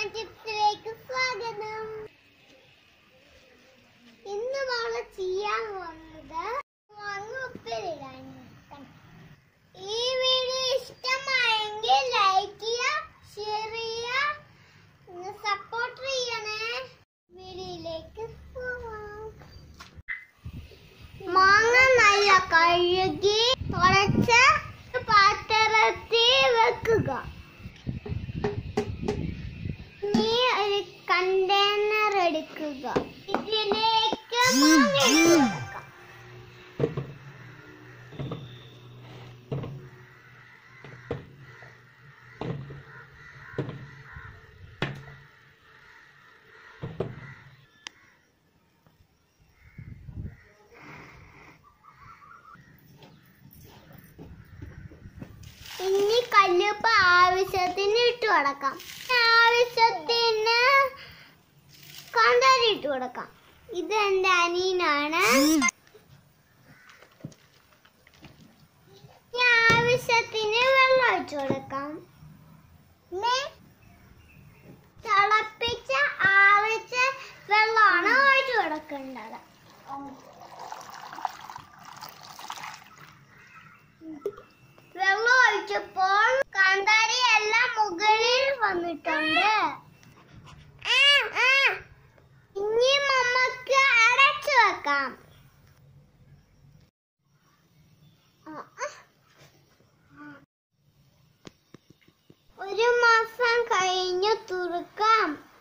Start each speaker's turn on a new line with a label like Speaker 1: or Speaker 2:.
Speaker 1: ടിപ്സിലേക്ക് സ്വാഗതം. ഇന്ന് നമ്മൾ ചെയ്യാൻ പോകുന്നത് മാങ്ങ ഉപ്പിലിടാൻ. ഈ വീഡിയോ ഇഷ്ടമായെങ്കിൽ ലൈക്ക് ചെയ്യുക, ഷെയർ ചെയ്യുക, സപ്പോർട്ട് ചെയ്യണേ. വീഡിയോയിലേക്ക് പോവാം. മാങ്ങ നല്ല കഴുകി തുടച്ച പാത്രത്തിൽ വെക്കുക. ഒരു കണ്ടെയ്നർ എടുക്കുക. ഇതിലേക്ക് മാങ്ങ ഇട്ട് വെക്കാം. ഇനി കല്ലുപ്പ് ആവശ്യത്തിന് ഇട്ട് കൊടുക്കാം. ആവശ്യത്തിന് കാന്താരി ഇട്ട് കൊടുക്കാം. ഇത് എൻ്റെ അനിയനാണ്. ആവശ്യത്തിന് വെള്ളം ഒഴിച്ചു കൊടുക്കാം. തിളപ്പിച്ച ആവശ്യ വെള്ളമാണ് ഒഴിച്ചു കൊടുക്കേണ്ടത്. വെള്ളം ഒഴിച്ചപ്പോൾ കാന്താരി എല്ലാം മുകളിൽ വന്നിട്ടുണ്ട്. ഇനി നമുക്ക് അടച്ചു വെക്കാം. ഒരു മാസം കഴിഞ്ഞു തുറക്കാം.